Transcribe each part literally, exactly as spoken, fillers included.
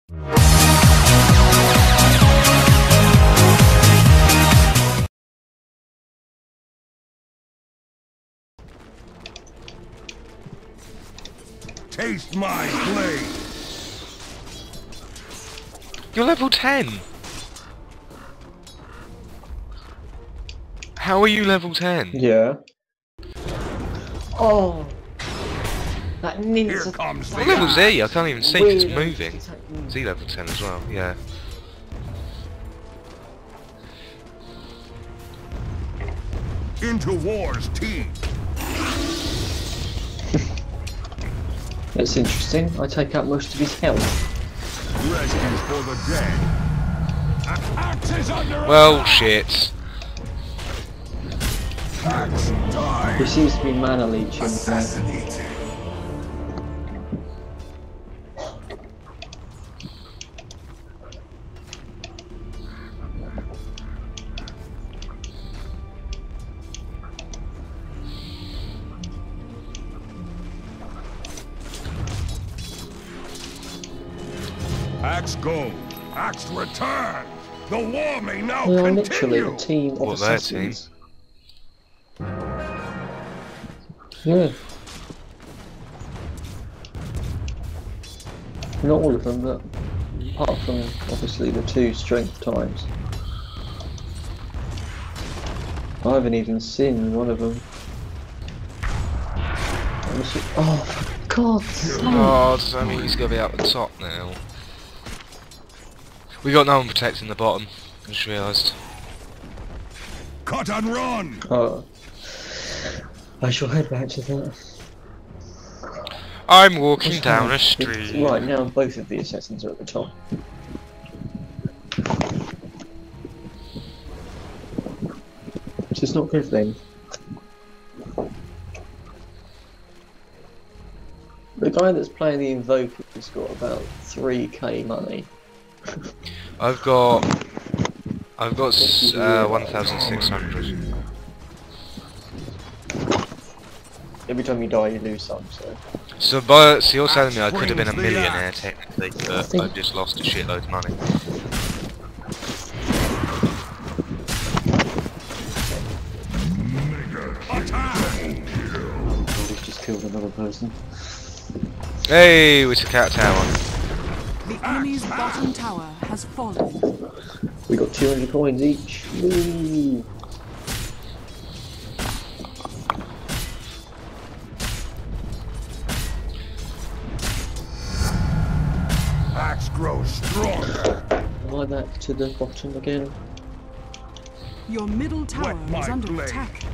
Taste my blade! You're level ten! How are you level ten? Yeah. Oh! That ninja... Here comes the What level axe. Z? I can't even see if it's Really? moving. Z level ten as well, yeah. Into war's teeth! That's interesting. I take out most of his health. Rescues for the dead! A- Axe is under Well, attack! shit. Axe die! He seems to be mana leeching. Assassinated. Axe go! Axe return! The war may now We are literally continue! a team of What, their assassins. Yeah. Not all of them, but apart from obviously the two strength times. I haven't even seen one of them. Honestly- Oh, for God's sake! Oh, does that mean he's gonna be out the top now? We got no one protecting the bottom, I just realised. Cut and run! Oh. I shall head back to that. I'm walking Just down now, a street. Right now, both of the assassins are at the top. Which is not good then. The guy that's playing the Invoker's got about three K money. I've got... I've got s- uh, one thousand six hundred. Every time you die, you lose some, so. So, by, so you're telling me I could have been a millionaire technically, but think- I've just lost a shitload of money. Oh, we've just killed another person. Hey, we took out tower. The enemy's bottom tower has fallen. We got two hundred coins each. Woo! Axe grows stronger! Lie back to the bottom again. Your middle tower Wet my is under blade. attack.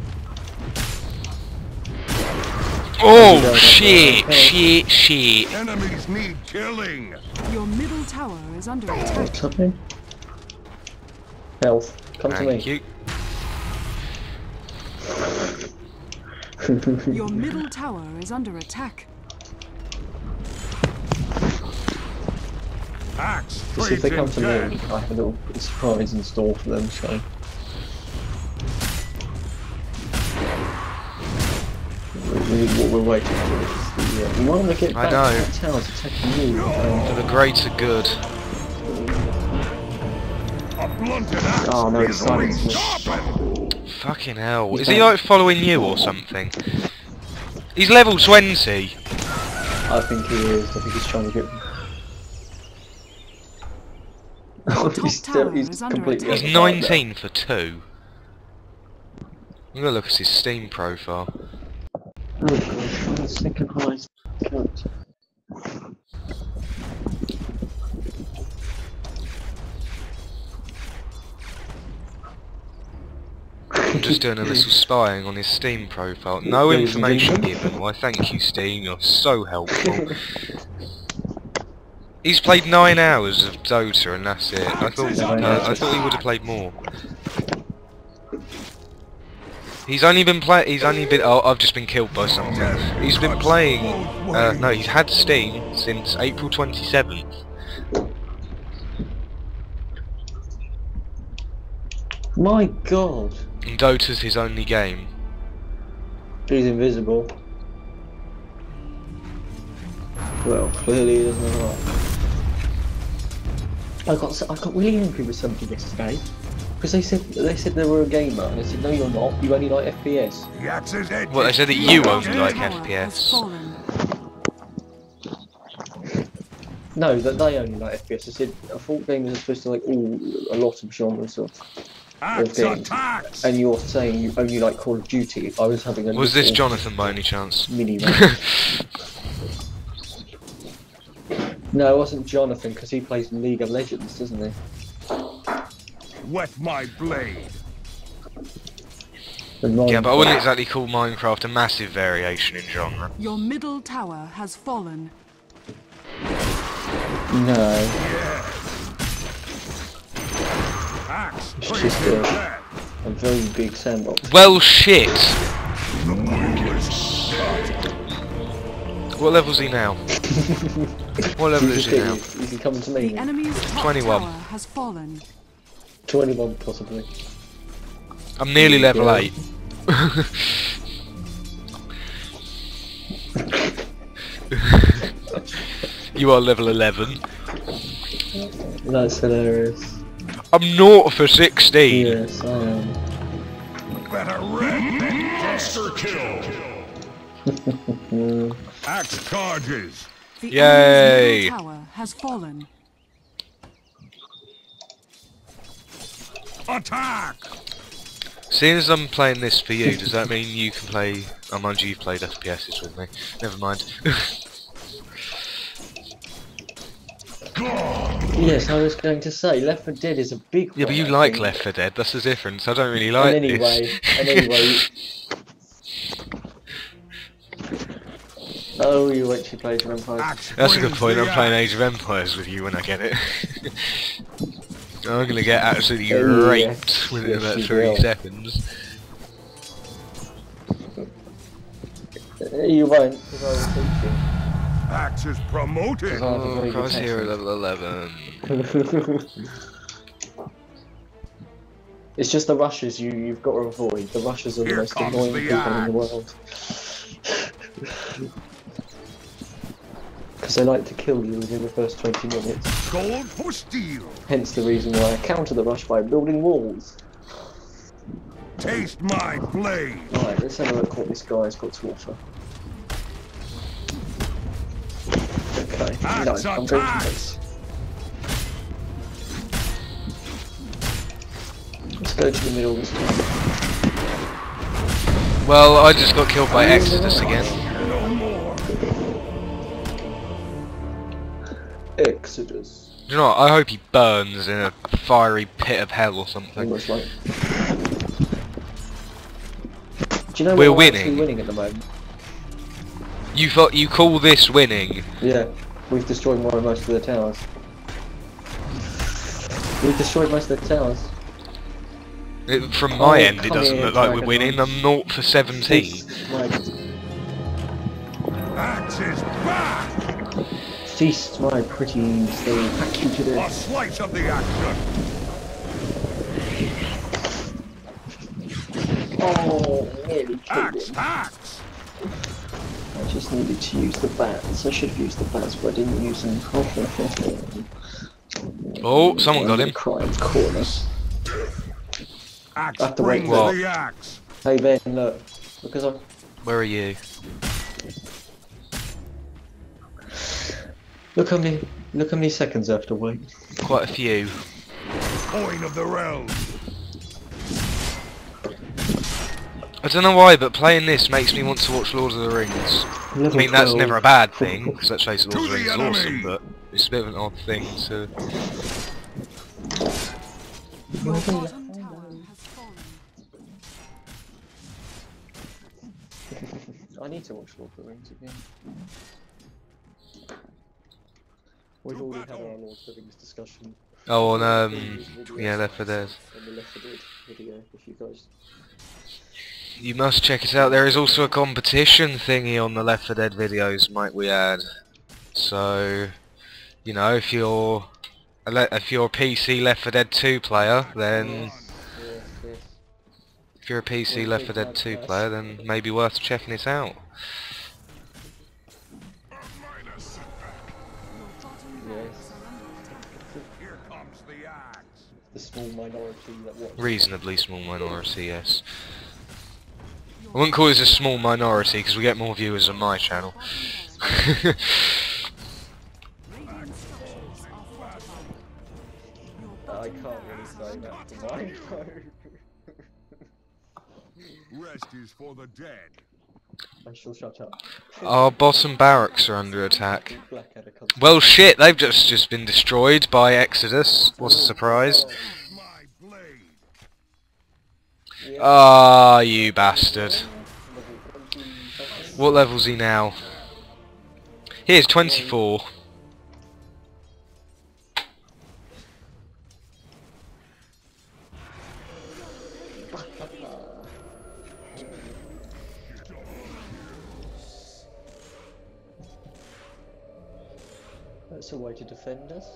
Oh, shit, shit, shit. Enemies need killing! Your middle tower is under attack. What's happening? Health. Come Thank to you. me. Your middle tower is under attack. Axe So if trades they come in to me, death! I have a little surprise in store for them, so... We, what we're waiting for is the... Uh, we want to get I back know. to that tower to take you. Um, For the greater good. A blunted axe Oh, no, is silence me. sharpened! Fucking hell. He's Is he back. like following you or something? He's level twenty. I think he is. I think he's trying to get... Your he's top still, tower he's is under completely attack. He's overpowered now. nineteen for two. I'm gonna look at his Steam profile. Oh gosh, the second highest count. I'm just doing a little spying on his Steam profile. No Ladies and information gentlemen. given. Why, thank you, Steam. You're so helpful. He's played nine hours of Dota and that's it. I thought uh, I thought he would have played more. He's only been play. He's only been. Oh, I've just been killed by something. He's been playing. Uh, no, he's had Steam since April twenty-seventh. My god! And Dota's his only game. He's invisible. Well, clearly he doesn't know that. I got so- I got really angry with somebody yesterday because they said they said they were a gamer, and I said no, you're not. You only like F P S. The axe's edge. Well, they said that is you too only like dead. F P S. No, that they only like F P S. I said I thought gamers are supposed to like all a lot of genres of, of Axe games, attacks. and you're saying you only like Call of Duty. I was having a Was this little Jonathan by any chance? mini rant. No, it wasn't Jonathan because he plays in League of Legends, doesn't he? Wet my blade. Yeah, but I wouldn't exactly call Minecraft a massive variation in genre. Your middle tower has fallen. No, Axe it's brings just him a, dead. a very big sandbox. Well, shit! The ruthless start. What level's he now? What level is he now? You can come to me. The enemy's top twenty-one. tower has fallen. twenty-one possibly. I'm nearly level Yeah. eight. You are level eleven. That's hilarious. I'm naught for sixteen. Yes, I am. Better red than monster kill. Axe charges. The Yay. enemy's middle tower has fallen. Attack. Seeing as I'm playing this for you, does that mean you can play... Oh, mind you, you've played F P Ss with me. Never mind. Yes, I was going to say Left four Dead is a big. Yeah, but one, you I like think. Left four Dead, that's the difference. I don't really like And anyway, this. and anyway. Oh, you actually played your Empire. Axe That's a good brings point, the I'm playing axe. Age of Empires with you when I get it. I'm gonna get absolutely Oh, raped yes. within Yes, about you three will. seconds. You won't, because I will teach you. Axe is promoted. I have a Oh, very good Prize Hero accent. level eleven. It's just the rushes you you've got to avoid. The rushes are the Here most comes annoying the people in the axe. world. Because they like to kill you within the first twenty minutes. Gold for steel. Hence the reason why I counter the rush by building walls. Taste my blade. Alright, let's have a look what this guy's got to offer. Okay, no, Axe I'm going to attacks. this. Let's go to the middle this time. Well, I just got killed by Exodus again. No more. Exodus. Do you know what? I hope he burns in a fiery pit of hell or something. Almost like. Do you know We're what we're actually winning. winning at the moment? You thought you call this winning? Yeah, we've destroyed more most of the towers. We've destroyed most of the towers. It, from Oh, my end, it come doesn't here, look like we're Dragon winning. Knight. I'm naught for seventeen. My Axe is back. feast, my pretty thing. Pack you to A the. slice of the action. Oh, nearly killed Axe, him. axe. I just needed to use the bats. I should have used the bats, but I didn't use them. Oh, someone got him. Crying corner. Axe Have to wait brings for- the axe. Hey Ben, look, because I'm. Where are you? Look how many. Look how many seconds I have to wait. Quite a few. Coin of the realm. I don't know why, but playing this makes me want to watch Lord of the Rings. I Level mean, that's twelve. never a bad thing, because let's face it, Lord To of the Rings the is awesome, enemy. but it's a bit of an odd thing to... Your bottom tower has fallen. I need to watch Lord of the Rings again. We've already had our Lord of the Rings discussion. Oh, on, um... yeah, Left four Dead. On the Left four Dead video, if you guys. You must check it out. There is also a competition thingy on the Left four Dead videos, might we add. So, you know, if you're a le if you're a P C Left four Dead two player, then Yes, yes. if you're a P C Left four Dead two player, then maybe worth checking it out. Yes. Here comes the axe. The small minority that watch. Reasonably small minority, yes. I wouldn't call this a small minority because we get more viewers on my channel. I can't really say that for mine. Rest is for the dead. I shall shut up. Our bottom barracks are under attack. Blackadder comes. Well shit, they've just just been destroyed by Exodus. What a surprise. My blade. Ah, you bastard. What level's he now? Here's twenty-four. That's a way to defend us.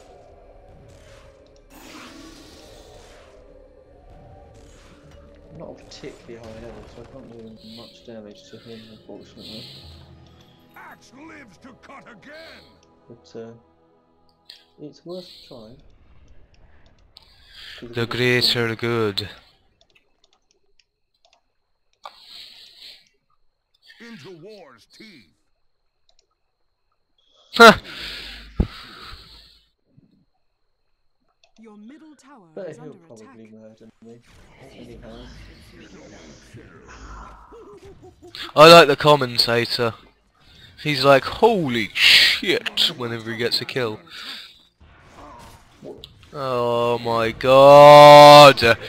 I'm not a particularly high level, so I can't do much damage to him, unfortunately. Axe lives to cut again. But uh, it's worth trying. The greater good. Into war's teeth. Your middle tower But is he'll under probably attack. murder me. And he has. I like the commentator. He's like, holy shit, whenever he gets a kill. Oh my god! Your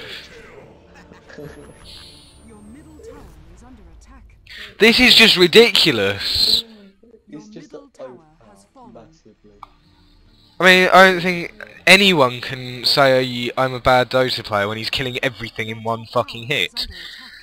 middle tower is under attack. This is just ridiculous. Your It's just middle that tower overpowered has fallen. massively. I mean, I don't think anyone can say I'm a bad Dota player when he's killing everything in one fucking hit. Is under attack.